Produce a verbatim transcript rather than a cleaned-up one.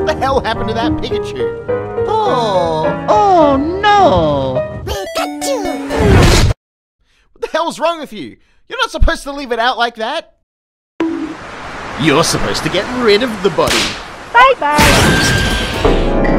the hell happened to that Pikachu? Oh, oh no! Pikachu! What the hell's wrong with you? You're not supposed to leave it out like that. You're supposed to get rid of the body. Bye bye!